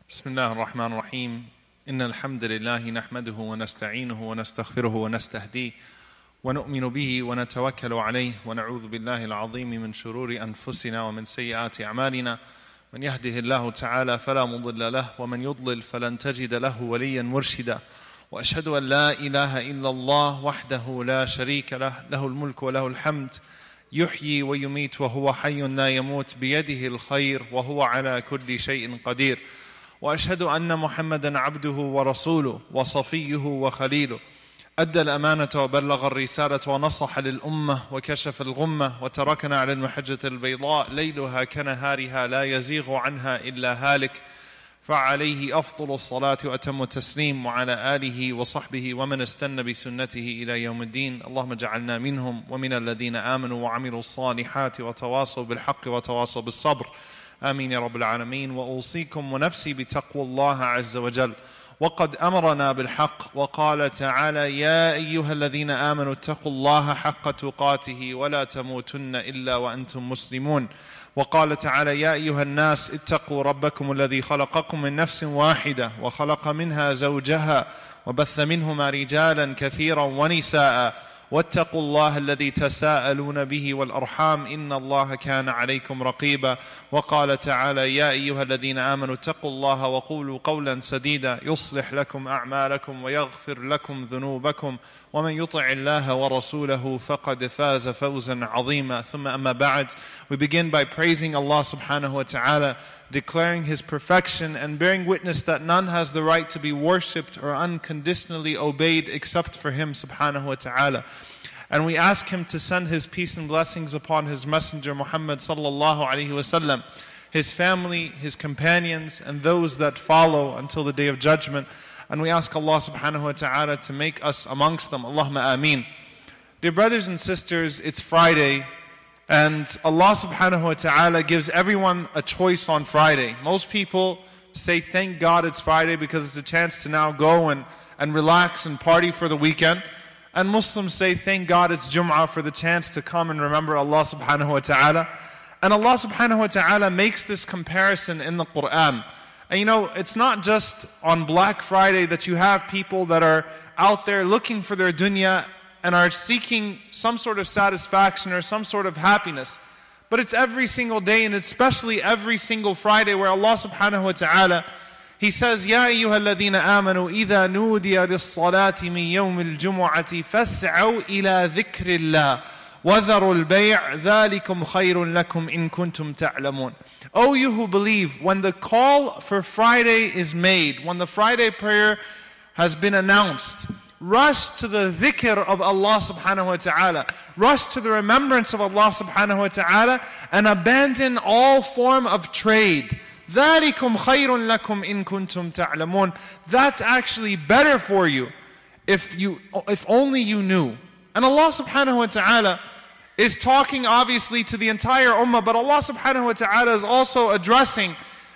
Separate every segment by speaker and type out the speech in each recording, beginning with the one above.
Speaker 1: بسم الله الرحمن الرحيم إن الحمد لله نحمده ونستعينه ونستغفره ونستهديه ونؤمن به ونتوكل عليه ونعوذ بالله العظيم من شرور أنفسنا ومن سيئات أعمالنا من يهده الله تعالى فلا مضل له ومن يضلل فلن تجد له وليا مرشدا وأشهد أن لا إله إلا الله وحده لا شريك له له الملك وله الحمد يحيي ويميت وهو حي لا يموت بيده الخير وهو على كل شيء قدير وأشهد أن محمدا عبده ورسوله وصفيه وخليله أدى الأمانة وبلغ الرسالة ونصح للأمة وكشف الغمة وتركنا على المحجة البيضاء ليلها كنهارها لا يزيغ عنها إلا هالك فعليه أفضل الصلاة وأتم التسليم وعلى آله وصحبه ومن استنى بسنته إلى يوم الدين. اللهم اجعلنا منهم ومن الذين آمنوا وعملوا الصالحات وتواصوا بالحق وتواصوا بالصبر آمين يا رب العالمين. وأوصيكم ونفسي بتقوى الله عز وجل وقد أمرنا بالحق وقال تعالى يا أيها الذين آمنوا اتقوا الله حق تقاته ولا تموتن إلا وأنتم مسلمون. وقال تعالى يا أيها الناس اتقوا ربكم الذي خلقكم من نفس واحدة وخلق منها زوجها وبث منهما رجالا كثيرا ونساء واتقوا الله الذي تساءلون به والأرحام إن الله كان عليكم رقيبا. وقال تعالى يا أيها الذين آمنوا اتقوا الله وقولوا قولا سديدا يصلح لكم أعمالكم ويغفر لكم ذنوبكم ومن يطع الله ورسوله فقد فاز فوزا عظيما. ثم أما بعد, we begin by praising Allah subhanahu wa ta'ala, declaring His perfection and bearing witness that none has the right to be worshipped or unconditionally obeyed except for Him subhanahu wa ta'ala. And we ask Him to send His peace and blessings upon His messenger Muhammad sallallahu alaihi wasallam, his family, his companions, and those that follow until the day of judgment. And we ask Allah subhanahu wa ta'ala to make us amongst them. Allahumma ameen. Dear brothers and sisters, it's Friday, and Allah subhanahu wa ta'ala gives everyone a choice on Friday. Most people say thank God it's Friday because it's a chance to now go and relax and party for the weekend. And Muslims say thank God it's Jum'ah for the chance to come and remember Allah subhanahu wa ta'ala. And Allah subhanahu wa ta'ala makes this comparison in the Quran. And you know, it's not just on Black Friday that you have people that are out there looking for their dunya and are seeking some sort of satisfaction or some sort of happiness. But it's every single day, and especially every single Friday, where Allah subhanahu wa ta'ala, He says, يَا أَيُّهَا الَّذِينَ آمَنُوا إِذَا نُودِيَ لِلصَّلَاةِ مِنْ يَوْمِ الْجُمُعَةِ فَاسْعَوْا إِلَى ذِكْرِ اللَّهِ وَذَرُوا الْبَيْعَ ذَلِكُمْ خَيْرٌ لَكُمْ إِن كُنتُمْ تَعْلَمُونَ. O you who believe, when the call for Friday is made, when the Friday prayer has been announced, rush to the dhikr of Allah subhanahu wa ta'ala. Rush to the remembrance of Allah subhanahu wa ta'ala and abandon all form of trade. ذَلِكُمْ خَيْرٌ لَكُمْ إِن كُنتُمْ تَعْلَمُونَ. That's actually better for you if only you knew. And Allah subhanahu wa ta'ala is talking obviously to the entire ummah, but Allah subhanahu wa ta'ala is also addressing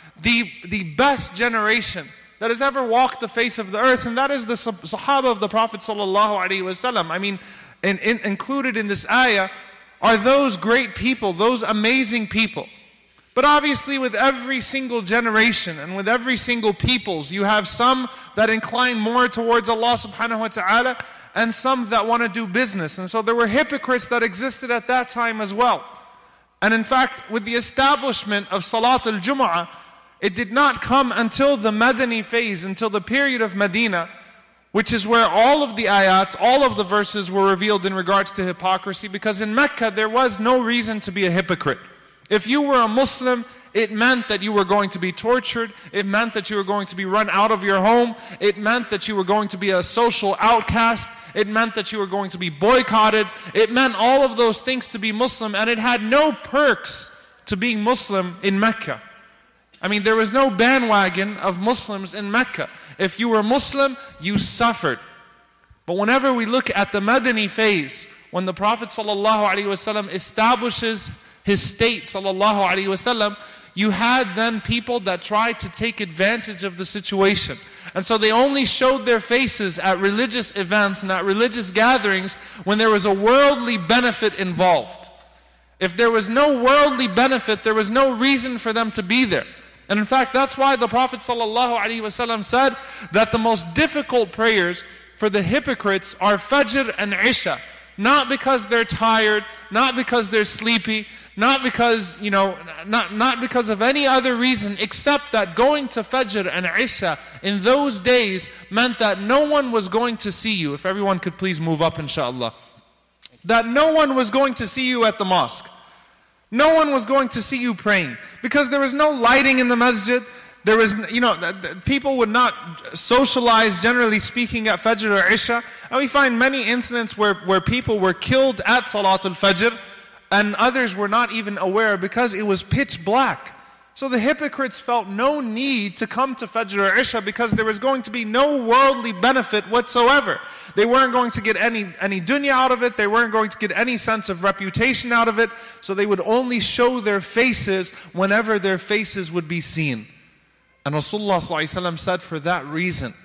Speaker 1: the best generation that has ever walked the face of the earth, and that is the Sahaba of the Prophet sallallahu alaihi wasallam. I mean, included in this ayah are those great people, those amazing people. But obviously with every single generation and with every single peoples, you have some that incline more towards Allah subhanahu wa ta'ala and some that want to do business. And so there were hypocrites that existed at that time as well. And in fact, with the establishment of Salat al-Jumu'ah, it did not come until the Madani phase, until the period of Medina, which is where all of the ayat, all of the verses were revealed in regards to hypocrisy, because in Mecca there was no reason to be a hypocrite. If you were a Muslim, it meant that you were going to be tortured. It meant that you were going to be run out of your home. It meant that you were going to be a social outcast. It meant that you were going to be boycotted. It meant all of those things to be Muslim, and it had no perks to being Muslim in Mecca. I mean, there was no bandwagon of Muslims in Mecca. If you were Muslim, you suffered. But whenever we look at the Madani phase, when the Prophet ﷺ establishes his state ﷺ, you had then people that tried to take advantage of the situation. And so they only showed their faces at religious events and at religious gatherings when there was a worldly benefit involved. If there was no worldly benefit, there was no reason for them to be there. And in fact, that's why the Prophet ﷺ said that the most difficult prayers for the hypocrites are Fajr and Isha. Not because they're tired, not because they're sleepy, not because, not because of any other reason, except that going to Fajr and Isha in those days meant that no one was going to see you. If everyone could please move up, inshallah. That no one was going to see you at the mosque. No one was going to see you praying. Because there was no lighting in the masjid. There was, people would not socialize, generally speaking, at Fajr or Isha. And we find many incidents where people were killed at Salatul Fajr, and others were not even aware because it was pitch black. So the hypocrites felt no need to come to Fajr or Isha because there was going to be no worldly benefit whatsoever. They weren't going to get any dunya out of it. They weren't going to get any sense of reputation out of it. So they would only show their faces whenever their faces would be seen. And Rasulullah ﷺ said for that reason,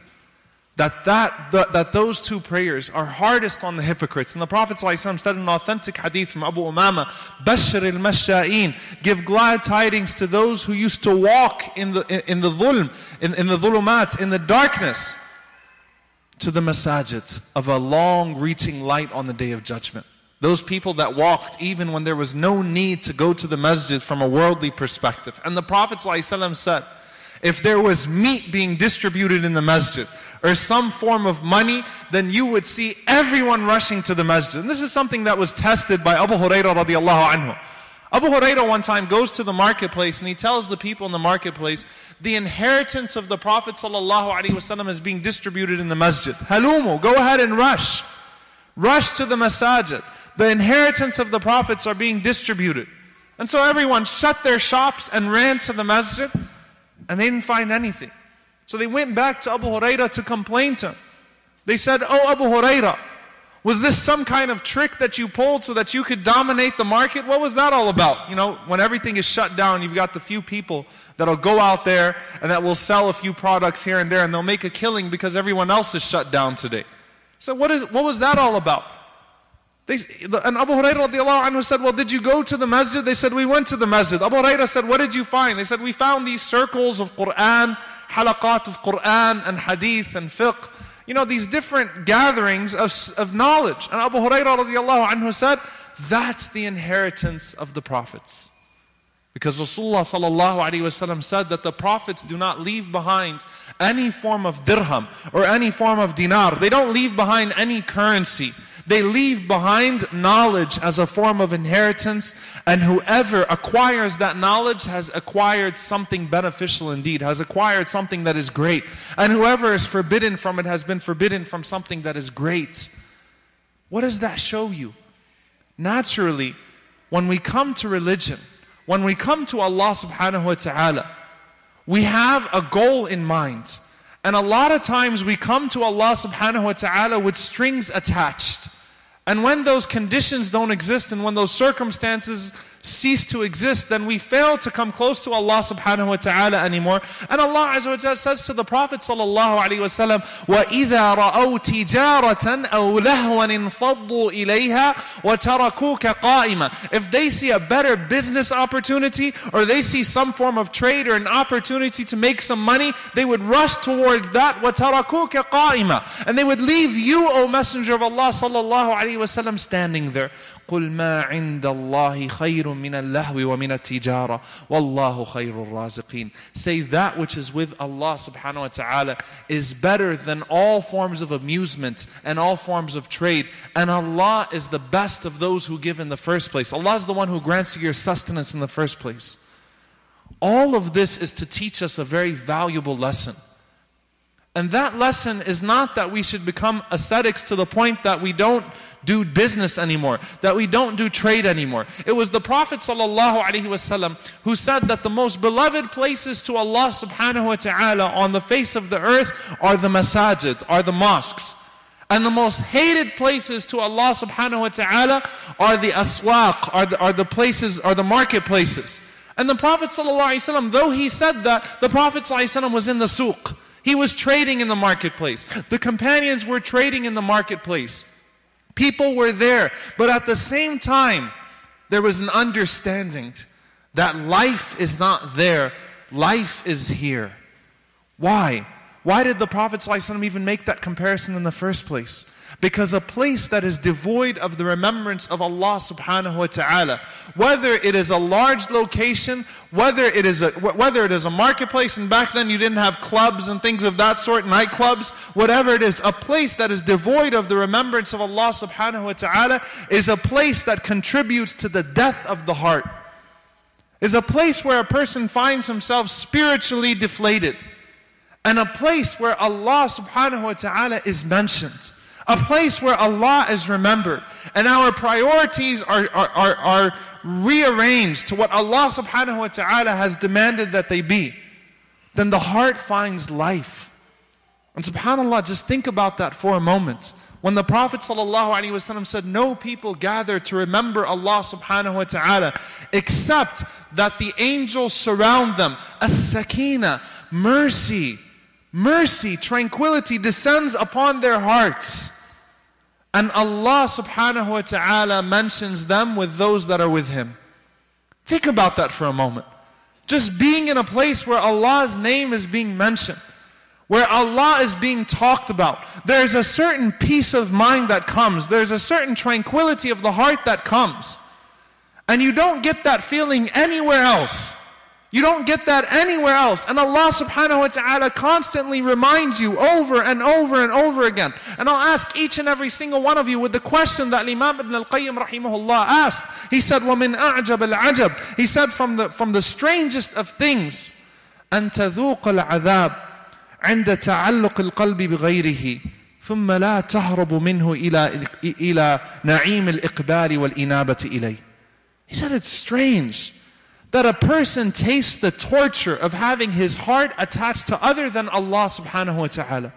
Speaker 1: that those two prayers are hardest on the hypocrites. And the Prophet ﷺ said in an authentic hadith from Abu Umama, Bashir al-Masha'in, give glad tidings to those who used to walk in the dhulm, in the dhulumat, in the darkness, to the masajid of a long-reaching light on the Day of Judgment. Those people that walked even when there was no need to go to the masjid from a worldly perspective. And the Prophet ﷺ said, if there was meat being distributed in the masjid, or some form of money, then you would see everyone rushing to the masjid. And this is something that was tested by Abu Hurairah radiallahu anhu. Abu Hurairah one time goes to the marketplace and he tells the people in the marketplace, the inheritance of the Prophet ﷺ is being distributed in the masjid. Halumu, go ahead and rush. Rush to the masajid. The inheritance of the Prophets are being distributed. And so everyone shut their shops and ran to the masjid, and they didn't find anything. So they went back to Abu Hurairah to complain to him. They said, oh Abu Hurairah, was this some kind of trick that you pulled so that you could dominate the market? What was that all about? When everything is shut down, you've got the few people that'll go out there and that will sell a few products here and there, and they'll make a killing because everyone else is shut down today. So what was that all about? And Abu Hurairah radiallahu anhu said, well, did you go to the masjid? They said, we went to the masjid. Abu Hurairah said, what did you find? They said, we found these circles of Qur'an, halaqat of Qur'an and hadith and fiqh. These different gatherings of knowledge. And Abu Hurairah radiallahu anhu said, that's the inheritance of the Prophets. Because Rasulullah sallallahu alaihi wasallam said that the Prophets do not leave behind any form of dirham or any form of dinar. They don't leave behind any currency. They leave behind knowledge as a form of inheritance, and whoever acquires that knowledge has acquired something beneficial indeed, has acquired something that is great. And whoever is forbidden from it has been forbidden from something that is great. What does that show you? Naturally, when we come to religion, when we come to Allah subhanahu wa ta'ala, we have a goal in mind. And a lot of times we come to Allah subhanahu wa ta'ala with strings attached. And when those conditions don't exist and when those circumstances cease to exist, then we fail to come close to Allah subhanahu wa ta'ala anymore. And Allah azza wa jalla says to the Prophet sallallahu alaihi wasallam, وَإِذَا رَأَوْا تِجَارَةً أَوْ لَهْوًا انْفَضُّوا إِلَيْهَا وَتَرَكُوكَ قَائِمًا. If they see a better business opportunity, or they see some form of trade or an opportunity to make some money, they would rush towards that, وَتَرَكُوكَ قَائِمًا. And they would leave you, O Messenger of Allah sallallahu alaihi wasallam, standing there. قُلْ مَا عِنْدَ اللَّهِ خَيْرٌ مِنَ اللَّهْوِ وَمِنَ التِّجَارَةِ وَاللَّهُ خَيْرُ الرَّازِقِينَ. Say that which is with Allah subhanahu wa ta'ala is better than all forms of amusement and all forms of trade. And Allah is the best of those who give in the first place. Allah is the one who grants you your sustenance in the first place. All of this is to teach us a very valuable lesson. And that lesson is not that we should become ascetics to the point that we don't do business anymore, that we don't do trade anymore. It was the Prophet ﷺ who said that the most beloved places to Allah subhanahu wa ta'ala on the face of the earth are the masajid, are the mosques. And the most hated places to Allah subhanahu wa ta'ala are the aswaq, are the places, are the marketplaces. And the Prophet ﷺ, though he said that, the Prophet ﷺ was in the suq. He was trading in the marketplace. The companions were trading in the marketplace. People were there, but at the same time, there was an understanding that life is not there Life is here. Why? Why did the Prophet ﷺ even make that comparison in the first place? Because a place that is devoid of the remembrance of Allah subhanahu wa ta'ala, whether it is a large location, whether it is a marketplace, and back then you didn't have clubs and things of that sort, nightclubs, whatever it is, a place that is devoid of the remembrance of Allah subhanahu wa ta'ala is a place that contributes to the death of the heart. Is a place where a person finds himself spiritually deflated. And a place where Allah subhanahu wa ta'ala is mentioned. A place where Allah is remembered. And our priorities are rearranged to what Allah subhanahu wa ta'ala has demanded that they be. Then the heart finds life. And subhanAllah, just think about that for a moment. When the Prophet ﷺ said, no people gather to remember Allah subhanahu wa ta'ala except that the angels surround them. As-sakina, mercy, tranquility descends upon their hearts. And Allah subhanahu wa ta'ala mentions them with those that are with Him. Think about that for a moment. Just being in a place where Allah's name is being mentioned, where Allah is being talked about. There's a certain peace of mind that comes. There's a certain tranquility of the heart that comes. And you don't get that feeling anywhere else. You don't get that anywhere else. And Allah subhanahu wa ta'ala constantly reminds you over and over and over again. And I'll ask each and every single one of you with the question that Imam Ibn al-Qayyim rahimahullah asked. He said, وَمِنْ أَعْجَبَ الْعَجَبِ He said, from the strangest of things, أَن تَذُوقَ الْعَذَابِ عند تعلق القلب بغيره ثم لا تهرب منه إلى نعيم الإقبال والإنابة إليه. He said it's strange that a person tastes the torture of having his heart attached to other than Allah subhanahu wa ta'ala.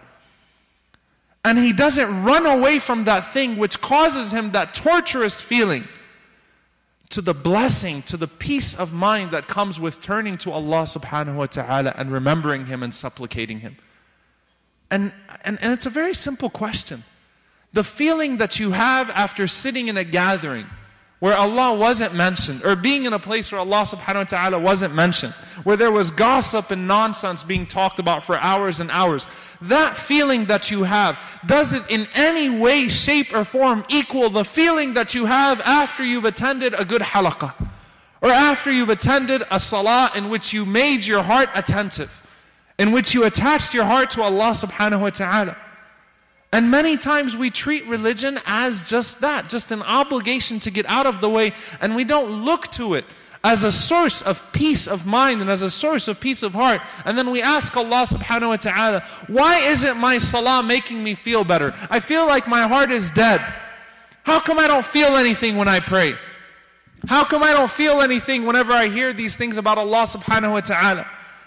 Speaker 1: And he doesn't run away from that thing which causes him that torturous feeling, to the blessing, to the peace of mind that comes with turning to Allah subhanahu wa ta'ala and remembering Him and supplicating Him. And it's a very simple question. The feeling that you have after sitting in a gathering where Allah wasn't mentioned, or being in a place where Allah subhanahu wa ta'ala wasn't mentioned, where there was gossip and nonsense being talked about for hours and hours, that feeling that you have, does it in any way, shape or form equal the feeling that you have after you've attended a good halaqah, or after you've attended a salah in which you made your heart attentive, in which you attached your heart to Allah subhanahu wa ta'ala? And many times we treat religion as just that, just an obligation to get out of the way, and we don't look to it as a source of peace of mind and as a source of peace of heart. And then we ask Allah subhanahu wa ta'ala, why isn't my salah making me feel better? I feel like my heart is dead. How come I don't feel anything when I pray? How come I don't feel anything whenever I hear these things about Allah subhanahu wa ta'ala?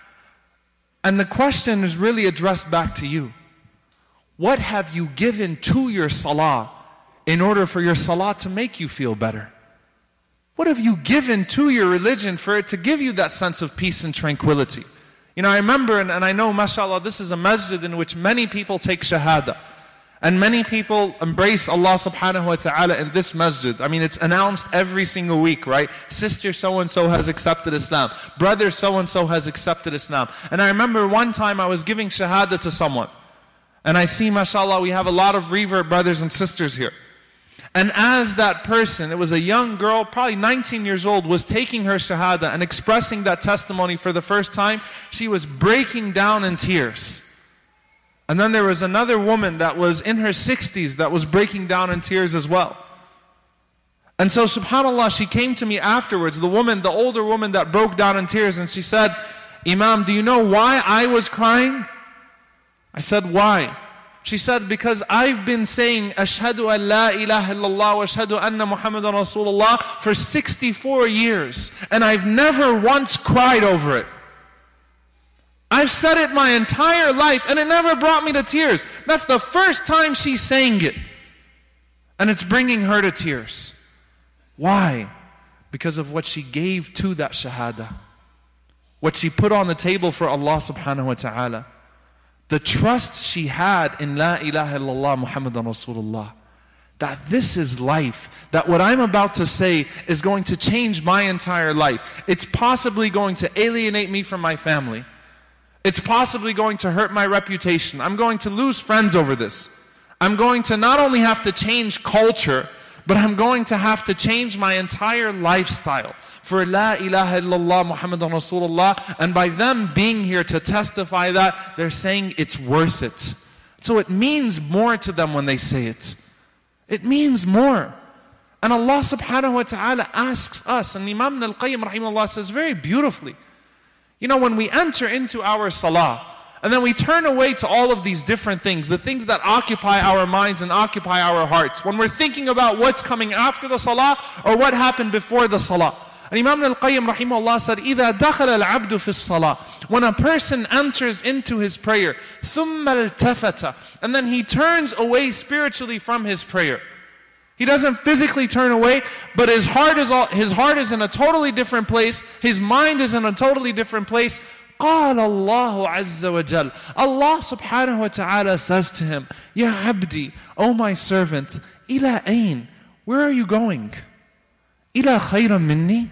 Speaker 1: And the question is really addressed back to you. What have you given to your salah in order for your salah to make you feel better? What have you given to your religion for it to give you that sense of peace and tranquility? You know, I remember, and I know, mashallah, this is a masjid in which many people take shahada. And many people embrace Allah subhanahu wa ta'ala in this masjid. I mean, it's announced every single week, right? Sister so-and-so has accepted Islam. Brother so-and-so has accepted Islam. And I remember one time I was giving shahada to someone. And I see, mashallah, we have a lot of revert brothers and sisters here. And as that person, it was a young girl, probably 19 years old, was taking her shahada and expressing that testimony for the first time, she was breaking down in tears. And then there was another woman that was in her 60s that was breaking down in tears as well. And so subhanAllah, she came to me afterwards, the older woman that broke down in tears, and she said, Imam, do you know why I was crying? I said, why? She said, because I've been saying, Ashhadu an la ilaha illallah wa ashhadu anna Muhammadan Rasulullah for 64 years. And I've never once cried over it. I've said it my entire life and it never brought me to tears. That's the first time she's saying it. And it's bringing her to tears. Why? Because of what she gave to that shahada. What she put on the table for Allah subhanahu wa ta'ala. The trust she had in La ilaha illallah Muhammadan Rasulullah. that this is life, that what I'm about to say is going to change my entire life. It's possibly going to alienate me from my family. It's possibly going to hurt my reputation. I'm going to lose friends over this. I'm going to not only have to change culture, but I'm going to have to change my entire lifestyle for La ilaha illallah Muhammadan Rasulullah. And by them being here to testify that, they're saying it's worth it. So it means more to them when they say it. It means more. And Allah subhanahu wa ta'ala asks us, and Imam Ibn al-Qayyim rahimahullah says very beautifully, you know, when we enter into our salah, and then we turn away to all of these different things, the things that occupy our minds and occupy our hearts, when we're thinking about what's coming after the salah or what happened before the salah. And Imam al-Qayyim rahimahullah said, إِذَا دَخَلَ الْعَبْدُ فِي الصَّلَاةِ, when a person enters into his prayer, ثُمَّ الْتَفَتَ, and then he turns away spiritually from his prayer. He doesn't physically turn away, but his heart is in a totally different place, his mind is in a totally different place. قَالَ اللَّهُ عَزَّ وَجَلَّ, Allah subhanahu wa ta'ala says to him, Ya abdi, O my servant, إِلَىٰ أَيْن, where are you going? إِلَىٰ خَيْرًا مِنِّي,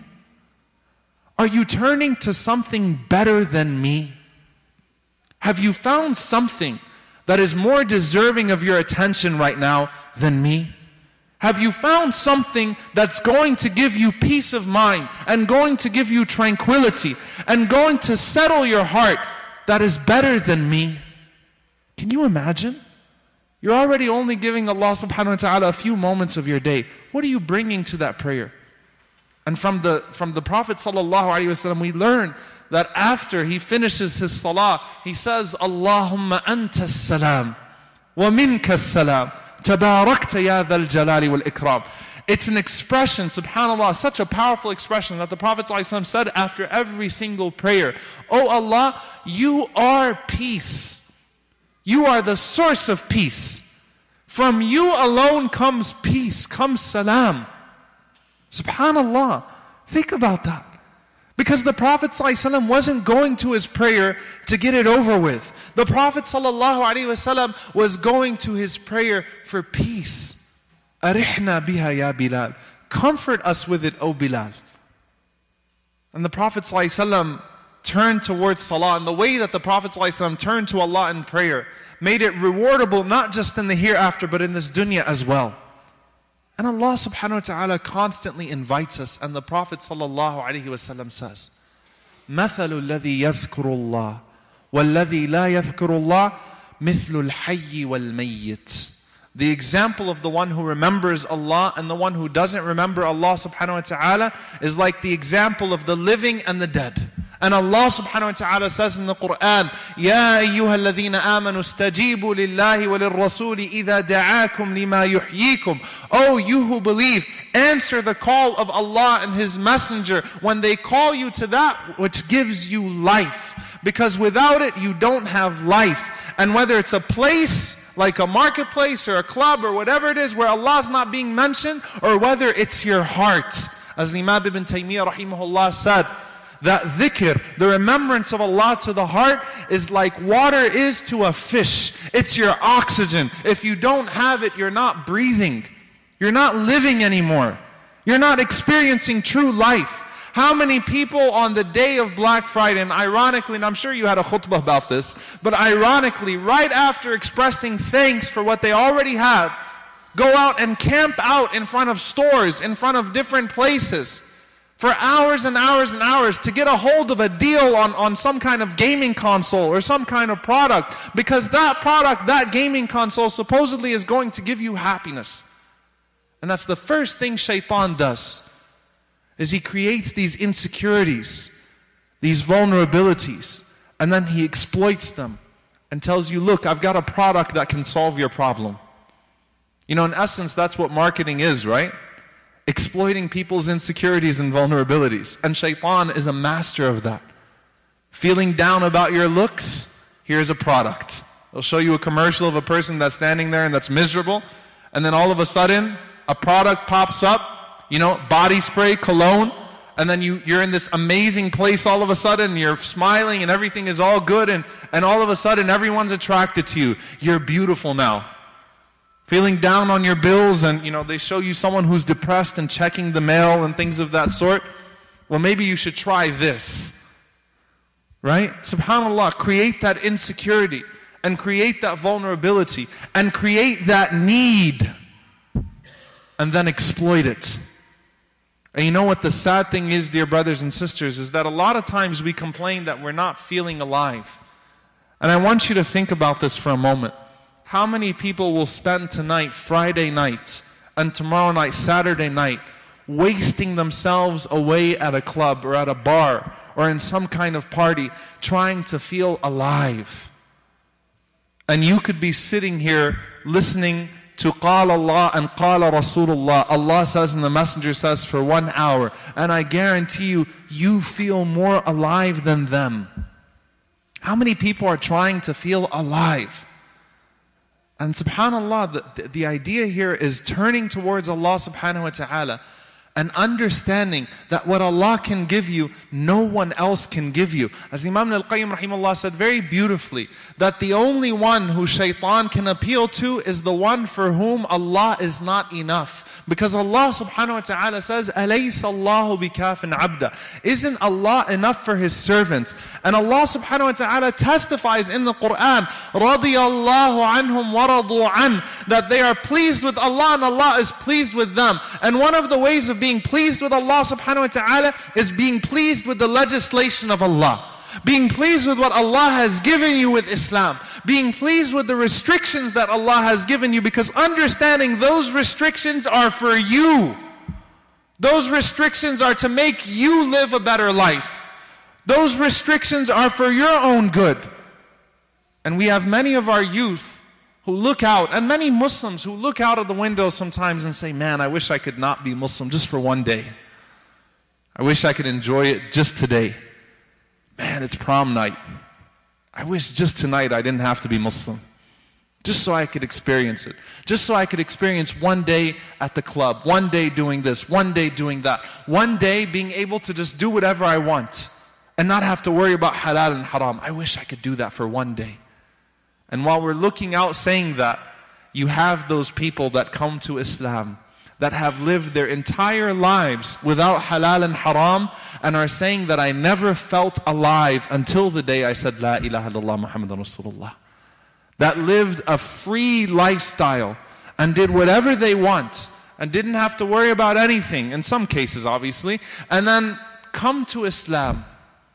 Speaker 1: are you turning to something better than me? Have you found something that is more deserving of your attention right now than me? Have you found something that's going to give you peace of mind and going to give you tranquility and going to settle your heart that is better than me? Can you imagine? You're already only giving Allah subhanahu wa ta'ala a few moments of your day. What are you bringing to that prayer? And from the Prophet sallallahu alaihi wasallam, we learn that after he finishes his salah, he says, Allahumma anta as-salam wa minka as-salam tabarakta ya dhal jalali wal ikram. It's an expression, subhanAllah, such a powerful expression that the Prophet sallallahu alaihi wasallam said after every single prayer. Oh Allah, you are peace. You are the source of peace. From you alone comes peace, comes salam. SubhanAllah, think about that. Because the Prophet ﷺ wasn't going to his prayer to get it over with. The Prophet ﷺ was going to his prayer for peace. Arihna biha ya Bilal. Comfort us with it, O Bilal. And the Prophet ﷺ turned towards salah. And the way that the Prophet ﷺ turned to Allah in prayer made it rewardable not just in the hereafter but in this dunya as well. And Allah subhanahu wa ta'ala constantly invites us, and the Prophet sallallahu alaihi wasallam says, مَثَلُ الَّذِي يَذْكُرُ اللَّهِ وَالَّذِي لَا يَذْكُرُ اللَّهِ مِثْلُ الْحَيِّ وَالْمَيِّتِ. The example of the one who remembers Allah and the one who doesn't remember Allah subhanahu wa ta'ala is like the example of the living and the dead. And Allah subhanahu wa ta'ala says in the Quran, Ya ayyuha alladhina amanu stajibu lillahi wa lirrasuli idha da'akum lima yuhyikum. Oh, you who believe, answer the call of Allah and His Messenger when they call you to that which gives you life. Because without it, you don't have life. And whether it's a place like a marketplace or a club or whatever it is where Allah's not being mentioned, or whether it's your heart. As Imam Ibn Taymiyyah rahimahullah said, that dhikr, the remembrance of Allah to the heart, is like water is to a fish. It's your oxygen. If you don't have it, you're not breathing. You're not living anymore. You're not experiencing true life. How many people on the day of Black Friday, and ironically, and I'm sure you had a khutbah about this, but ironically, right after expressing thanks for what they already have, go out and camp out in front of stores, in front of different places, for hours and hours and hours to get a hold of a deal on some kind of gaming console or some kind of product, because that product, that gaming console supposedly is going to give you happiness. And that's the first thing shaitan does, is he creates these insecurities, these vulnerabilities, and then he exploits them and tells you, look, I've got a product that can solve your problem. You know, in essence, that's what marketing is, right? Exploiting people's insecurities and vulnerabilities. And shaitan is a master of that. Feeling down about your looks? Here's a product. They'll show you a commercial of a person that's standing there and that's miserable, and then all of a sudden, a product pops up, you know, body spray, cologne, and then you're in this amazing place all of a sudden, and you're smiling and everything is all good, and all of a sudden everyone's attracted to you. You're beautiful now. Feeling down on your bills, and they show you someone who's depressed and checking the mail and things of that sort. Well, maybe you should try this. Right? SubhanAllah, create that insecurity and create that vulnerability and create that need and then exploit it. And you know what the sad thing is, dear brothers and sisters, is that a lot of times we complain that we're not feeling alive. And I want you to think about this for a moment. How many people will spend tonight, Friday night, and tomorrow night, Saturday night, wasting themselves away at a club or at a bar or in some kind of party, trying to feel alive? And you could be sitting here listening to Qala Allah and Qala Rasulullah. Allah says and the Messenger says for 1 hour. And I guarantee you, you feel more alive than them. How many people are trying to feel alive? And SubhanAllah, the idea here is turning towards Allah subhanahu wa ta'ala and understanding that what Allah can give you, no one else can give you. As Imam al-Qayyim rahimahullah said very beautifully, that the only one who shaitan can appeal to is the one for whom Allah is not enough. Because Allah subhanahu wa ta'ala says, أَلَيْسَ اللَّهُ بِكَافٍ عَبْدًا. Isn't Allah enough for His servants? And Allah subhanahu wa ta'ala testifies in the Quran, رَضِيَ اللَّهُ عَنْهُمْ وَرَضُوا عَنْهُ, that they are pleased with Allah and Allah is pleased with them. And one of the ways of being pleased with Allah subhanahu wa ta'ala is being pleased with the legislation of Allah. Being pleased with what Allah has given you with Islam. Being pleased with the restrictions that Allah has given you, because understanding those restrictions are for you. Those restrictions are to make you live a better life. Those restrictions are for your own good. And we have many of our youth who look out, and many Muslims who look out of the window sometimes and say, man, I wish I could not be Muslim just for one day. I wish I could enjoy it just today. Man, it's prom night. I wish just tonight I didn't have to be Muslim. Just so I could experience it. Just so I could experience one day at the club, one day doing this, one day doing that, one day being able to just do whatever I want and not have to worry about halal and haram. I wish I could do that for one day. And while we're looking out saying that, you have those people that come to Islam that have lived their entire lives without halal and haram and are saying that I never felt alive until the day I said La ilaha illallah Muhammadan Rasulullah. That lived a free lifestyle and did whatever they want and didn't have to worry about anything, in some cases obviously, and then come to Islam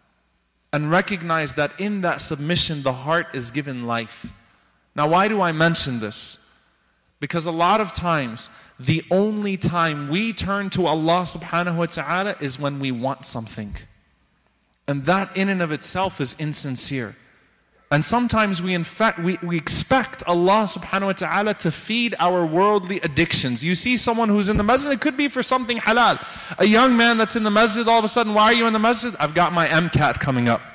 Speaker 1: and recognize that in that submission the heart is given life. Now why do I mention this? Because a lot of times, the only time we turn to Allah subhanahu wa ta'ala is when we want something. And that in and of itself is insincere. And sometimes we expect Allah subhanahu wa ta'ala to feed our worldly addictions. You see someone who's in the masjid, it could be for something halal. A young man that's in the masjid, all of a sudden, why are you in the masjid? I've got my MCAT coming up.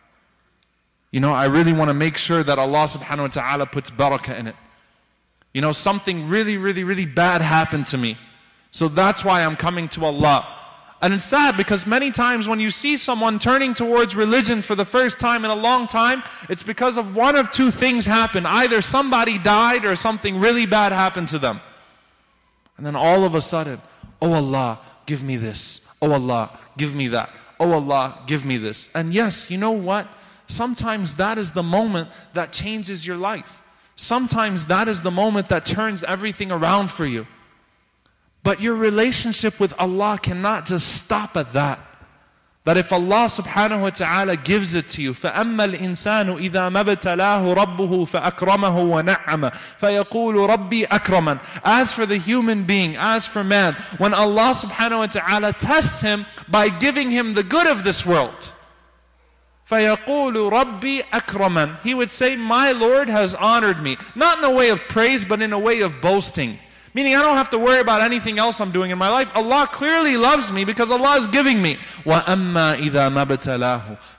Speaker 1: I really want to make sure that Allah subhanahu wa ta'ala puts barakah in it. Something really, really, really bad happened to me. So that's why I'm coming to Allah. And it's sad because many times when you see someone turning towards religion for the first time in a long time, it's because of one of two things happened. Either somebody died or something really bad happened to them. And then all of a sudden, oh Allah, give me this. Oh Allah, give me that. Oh Allah, give me this. And yes, you know what? Sometimes that is the moment that changes your life. Sometimes that is the moment that turns everything around for you. But your relationship with Allah cannot just stop at that. That if Allah subhanahu wa ta'ala gives it to you, فَأَمَّا الْإِنسَانُ إِذَا مَبْتَلَاهُ رَبُّهُ فَأَكْرَمَهُ وَنَعَّمَ فَيَقُولُ رَبِّي أَكْرَمًا. As for the human being, as for man, when Allah subhanahu wa ta'ala tests him by giving him the good of this world, فَيَقُولُ رَبِّي أَكْرَمًا, he would say, my Lord has honored me. Not in a way of praise, but in a way of boasting. Meaning I don't have to worry about anything else I'm doing in my life. Allah clearly loves me because Allah is giving me. وَأَمَّا إِذَا مَبْتَلَاهُ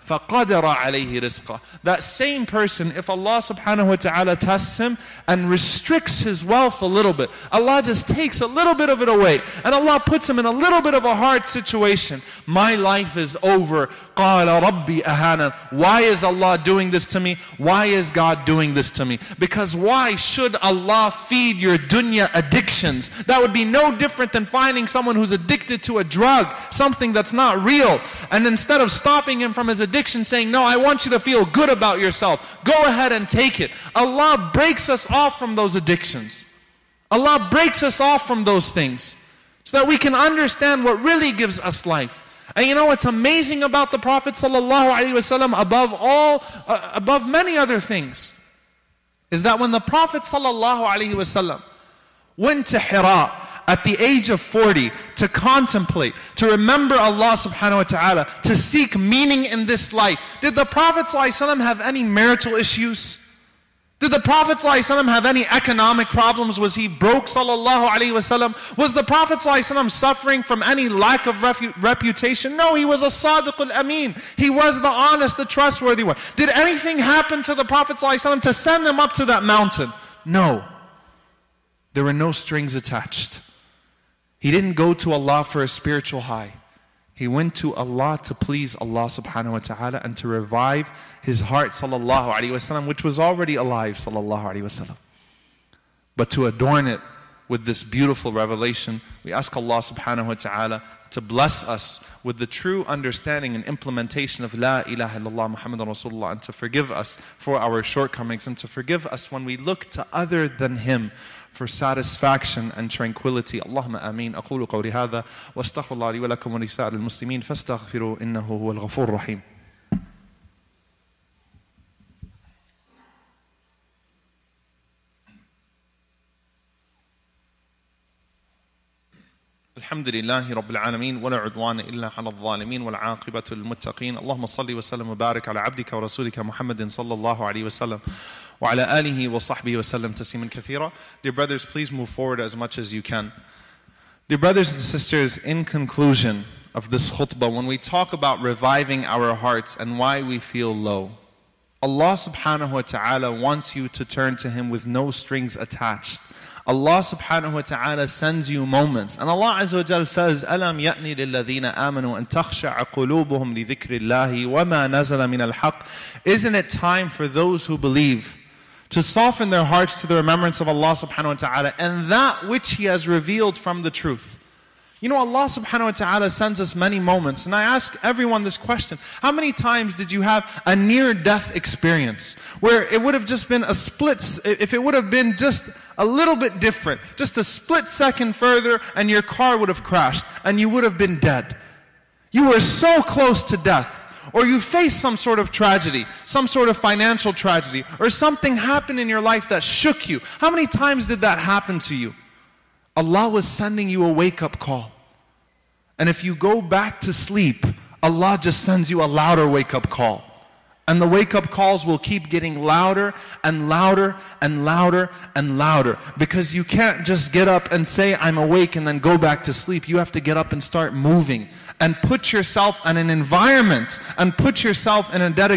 Speaker 1: فَقَدَرَ عَلَيْهِ رِزْقَهُ. That same person, if Allah subhanahu wa ta'ala tests him and restricts his wealth a little bit, Allah just takes a little bit of it away, and Allah puts him in a little bit of a hard situation, my life is over. قَالَ رَبِّي أَهَانًا. Why is Allah doing this to me? Why is God doing this to me? Because why should Allah feed your dunya addictions? That would be no different than finding someone who's addicted to a drug, something that's not real, and instead of stopping him from his addiction, saying, no, I want you to feel good about yourself, go ahead and take it. Allah breaks us off from those addictions. Allah breaks us off from those things so that we can understand what really gives us life. And you know what's amazing about the Prophet ﷺ, above many other things, is that when the Prophet ﷺ went to Hira at the age of 40 to contemplate, to remember Allah subhanahu wa ta'ala, to seek meaning in this life, did the Prophet ﷺ have any marital issues? Did the Prophet ﷺ have any economic problems? Was he broke sallallahu alaihi wasallam? Was the Prophet ﷺ suffering from any lack of reputation? No, he was a sadiq al-amin. He was the honest, the trustworthy one. Did anything happen to the Prophet ﷺ to send him up to that mountain? No. There were no strings attached. He didn't go to Allah for a spiritual high. He went to Allah to please Allah subhanahu wa ta'ala and to revive his heart sallallahu alaihi wasallam, which was already alive sallallahu alaihi wasallam. But to adorn it with this beautiful revelation, we ask Allah subhanahu wa ta'ala to bless us with the true understanding and implementation of La ilaha illallah Muhammadan Rasulullah, and to forgive us for our shortcomings, and to forgive us when we look to other than Him for satisfaction and tranquility. Allahumma ameen. أقول قولي هذا واستغفر الله لي ولكم ولسائر المسلمين فاستغفروا إنه هو الغفور الرحيم. الحمد لله رب العالمين ولا عدوان إلا على الظالمين والعاقبة للمتقين. اللهم صل وسلم وبارك على عبدك ورسولك محمد صلى الله عليه وسلم وعلى آله وصحبه وسلم تسليما كثيرا. Dear brothers, please move forward as much as you can. Dear brothers and sisters, in conclusion of this khutbah, when we talk about reviving our hearts and why we feel low, Allah subhanahu wa ta'ala wants you to turn to Him with no strings attached. Allah subhanahu wa ta'ala sends you moments. And Allah Azza wa Jal says, أَلَمْ يَأْنِ لِلَّذِينَ آمَنُوا أَن تَخْشَعَ قُلُوبُهُمْ لِذِكْرِ اللَّهِ وَمَا نَزَلَ مِنَ الْحَقِّ. Isn't it time for those who believe to soften their hearts to the remembrance of Allah subhanahu wa ta'ala and that which He has revealed from the truth? You know, Allah subhanahu wa ta'ala sends us many moments. And I ask everyone this question: how many times did you have a near-death experience where it would have just been a split, if it would have been just a little bit different, just a split second further, and your car would have crashed and you would have been dead? You were so close to death. Or you faced some sort of tragedy, some sort of financial tragedy, or something happened in your life that shook you. How many times did that happen to you? Allah was sending you a wake-up call. And if you go back to sleep, Allah just sends you a louder wake-up call. And the wake-up calls will keep getting louder and louder and louder and louder. Because you can't just get up and say, I'm awake, and then go back to sleep. You have to get up and start moving. And put yourself in an environment, and put yourself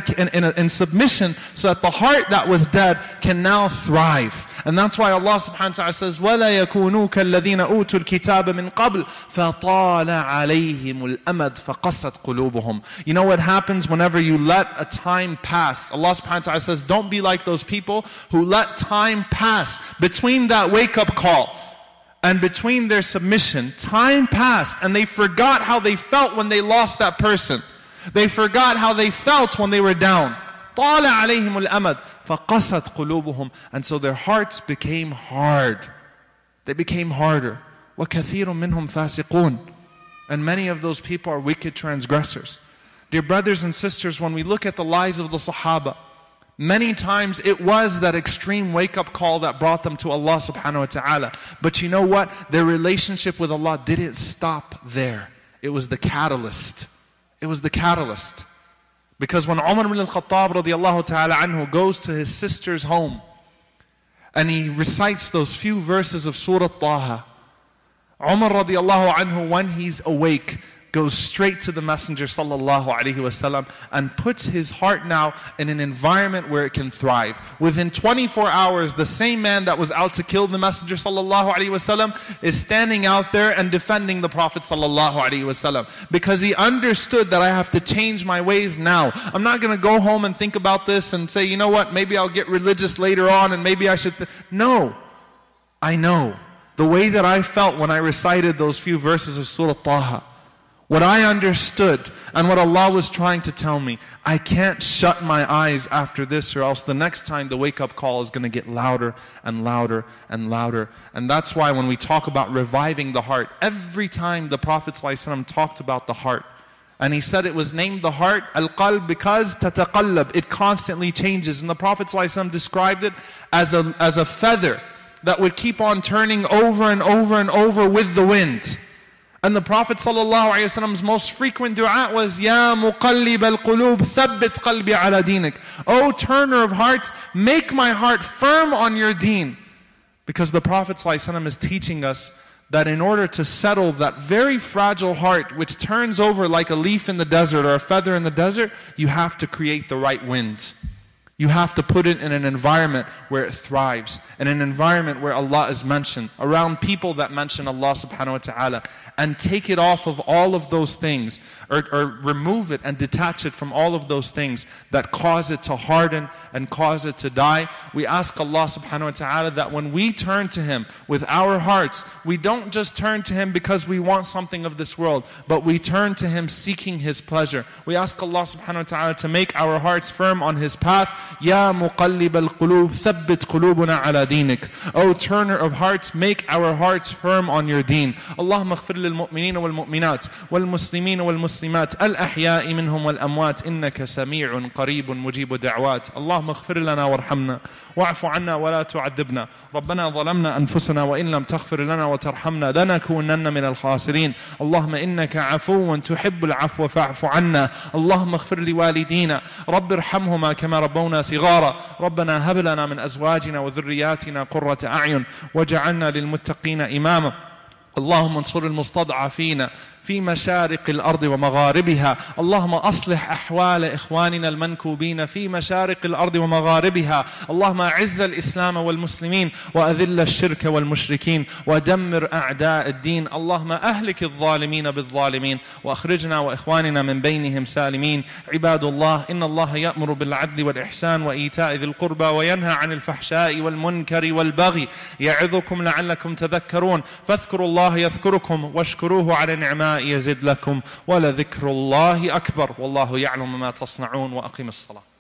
Speaker 1: in submission, so that the heart that was dead can now thrive. And that's why Allah subhanahu wa ta'ala says, وَلَا يَكُونُوا كَالَّذِينَ أُوتُوا الْكِتَابَ مِنْ قَبْلِ فَطَالَ عَلَيْهِمُ الْأَمَدُ فَقَسَتْ قُلُوبُهُم. You know what happens whenever you let a time pass? Allah subhanahu wa ta'ala says, don't be like those people who let time pass between that wake-up call and between their submission. Time passed and they forgot how they felt when they lost that person. They forgot how they felt when they were down. طَالَ عَلَيْهِمُ الْأَمَدُ فَقَسَتْ قُلُوبُهُم. And so their hearts became hard. They became harder. وَكَثِيرٌ مِّنْهُمْ فَاسِقُونَ. And many of those people are wicked transgressors. Dear brothers and sisters, when we look at the lives of the Sahaba, many times it was that extreme wake-up call that brought them to Allah subhanahu wa ta'ala. But you know what? Their relationship with Allah didn't stop there. It was the catalyst. It was the catalyst. Because when Umar ibn al-Khattab radiallahu ta'ala anhu goes to his sister's home and he recites those few verses of Surah Taha, Umar radiallahu anhu, when he's awake, goes straight to the Messenger sallallahu alaihi wasallam and puts his heart now in an environment where it can thrive. Within 24 hours, the same man that was out to kill the Messenger sallallahu alaihi wasallam is standing out there and defending the Prophet sallallahu alaihi wasallam, because he understood that I have to change my ways now. I'm not going to go home and think about this and say, you know what, maybe I'll get religious later on and maybe I should. No, I know the way that I felt when I recited those few verses of Surah Taha. What I understood and what Allah was trying to tell me, I can't shut my eyes after this, or else the next time the wake-up call is going to get louder and louder and louder. And that's why when we talk about reviving the heart, every time the Prophet ﷺ talked about the heart, and he said it was named the heart, al-qalb, because tataqallab, it constantly changes. And the Prophet ﷺ described it as a feather that would keep on turning over and over and over with the wind. And the Prophet ﷺ's most frequent dua was, Ya muqallib al-qulub, thabbit qalbi ala dinik. O turner of hearts, make my heart firm on your deen. Because the Prophet ﷺ is teaching us that in order to settle that very fragile heart which turns over like a leaf in the desert or a feather in the desert, you have to create the right wind. You have to put it in an environment where it thrives, in an environment where Allah is mentioned, around people that mention Allah subhanahu wa ta'ala, and take it off of all of those things, or remove it and detach it from all of those things that cause it to harden and cause it to die. We ask Allah subhanahu wa ta'ala that when we turn to Him with our hearts, we don't just turn to Him because we want something of this world, but we turn to Him seeking His pleasure. We ask Allah subhanahu wa ta'ala to make our hearts firm on His path. Ya muqallib al-qulub, thabbit qulubuna ala dinik. O turner of hearts, make our hearts firm on your deen. Allahumma ighfir lil mu'minina wal mu'minat, wal muslimina wal muslimat, al ahya'i minhum wal amwat, innaka sami'un qareebun mujibu da'wat. Allahumma ighfir lana warhamna, wa'fu anna wa la tu'adhibna. ربنا ظلمنا أنفسنا وإن لم تغفر لنا وترحمنا لنكونن من الخاسرين. اللهم إنك عفو تحب العفو فاعف عنا. اللهم اغفر لوالدينا رب ارحمهما كما ربونا صغارا. ربنا هب لنا من أزواجنا وذرياتنا قرة أعين واجعلنا للمتقين إماما. اللهم انصر المستضعفين في مشارق الأرض ومغاربها. اللهم أصلح أحوال إخواننا المنكوبين في مشارق الأرض ومغاربها. اللهم أعز الإسلام والمسلمين وأذل الشرك والمشركين ودمر أعداء الدين. اللهم أهلك الظالمين بالظالمين وأخرجنا وإخواننا من بينهم سالمين. عباد الله، إن الله يأمر بالعدل والإحسان وإيتاء ذي القربى وينهى عن الفحشاء والمنكر والبغي يعظكم لعلكم تذكرون. فاذكروا الله يذكركم واشكروه على نعمائه يزد لكم ولذكر الله أكبر والله يعلم ما تصنعون. وأقم الصلاة.